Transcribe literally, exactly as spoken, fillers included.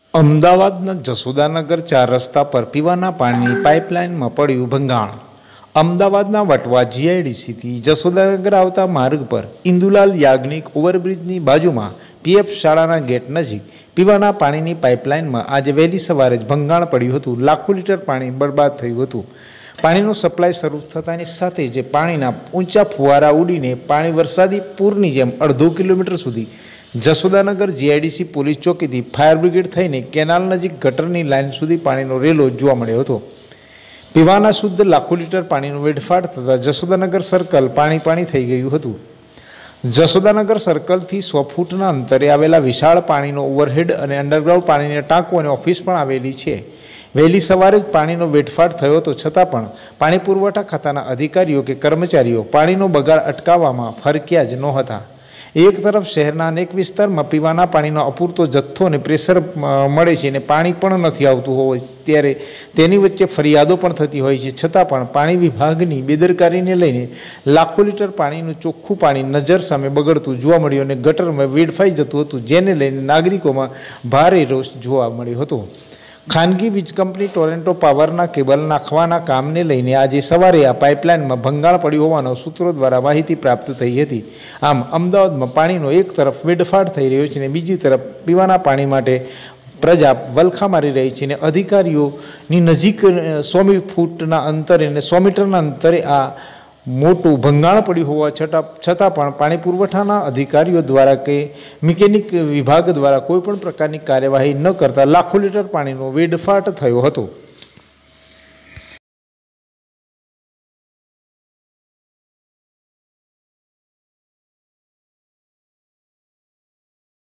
અમદાવાદના જસોદાનગર ચાર રસ્તા પર પીવાના પાણીની પાઇપલાઇનમાં પડ્યું ભંગાણ। અમદાવાદના વટવા જીઆઈડીસીથી જસોદાનગર આવતા માર્ગ પર ઇન્દુલાલ યાજ્ઞિક ઓવરબ્રિજની બાજુમાં પીએફ શાળાના ગેટ નજીક પીવાના પાણીની પાઇપલાઇનમાં આજે વહેલી સવારે જ ભંગાણ પડ્યું હતું। લાખો લીટર પાણી બરબાદ થયું હતું। પાણીનો સપ્લાય શરૂ થતાની સાથે જ પાણીના ઊંચા ફુવારા ઉડીને પાણી વરસાદી પૂરની જેમ અડધો કિલોમીટર સુધી જસોદાનગર જીઆઈડીસી પોલીસ ચોકીથી ફાયર બ્રિગેડ થઈને કેનાલ નજીક ગટરની લાઇન સુધી પાણીનો રેલો જોવા મળ્યો હતો। પીવાના શુદ્ધ લાખો લીટર પાણીનો વેડફાટ થતાં જસોદાનગર સર્કલ પાણી પાણી થઈ ગયું હતું। જસોદાનગર સર્કલથી સો ફૂટના અંતરે આવેલા વિશાળ પાણીનો ઓવરહેડ અને અંડરગ્રાઉન્ડ પાણીના ટાંકો અને ઓફિસ પણ આવેલી છે। વહેલી સવારે જ પાણીનો વેડફાટ થયો હતો, છતાં પણ પાણી પુરવઠા ખાતાના અધિકારીઓ કે કર્મચારીઓ પાણીનો બગાડ અટકાવવામાં ફરક્યા જ નહોતા। એક તરફ શહેરના અનેક વિસ્તારમાં પીવાના પાણીનો અપૂરતો જથ્થો અને પ્રેશર મળે છે અને પાણી પણ નથી આવતું હોય ત્યારે તેની વચ્ચે ફરિયાદો પણ થતી હોય છે, છતાં પણ પાણી વિભાગની બેદરકારીને લઈને લાખો લીટર પાણીનું ચોખ્ખું પાણી નજર સામે બગડતું જોવા મળ્યું અને ગટરમાં વેડફાઈ જતું હતું, જેને લઈને નાગરિકોમાં ભારે રોષ જોવા મળ્યો હતો। ખાનગી વીજ કંપની ટોરેન્ટો પાવરના કેબલ નાખવાના કામને લઈને આજે સવારે આ પાઇપલાઇનમાં ભંગાણ પડ્યું હોવાનો સૂત્રો દ્વારા માહિતી પ્રાપ્ત થઈ હતી। આમ અમદાવાદમાં પાણીનો એક તરફ વેડફાટ થઈ રહ્યો છે અને બીજી તરફ પીવાના પાણી માટે પ્રજા વલખા મારી રહી છે અને અધિકારીઓની નજીક સો ફૂટના અંતરે અને સો મીટરના અંતરે આ મોટું ભંગાણ પડ્યું હોવા છતાં છતાં પણ પાણી પુરવઠાના અધિકારીઓ દ્વારા કે મિકેનિક વિભાગ દ્વારા કોઈપણ પ્રકારની કાર્યવાહી ન કરતા લાખો લીટર પાણીનો વેડફાટ થયો હતો।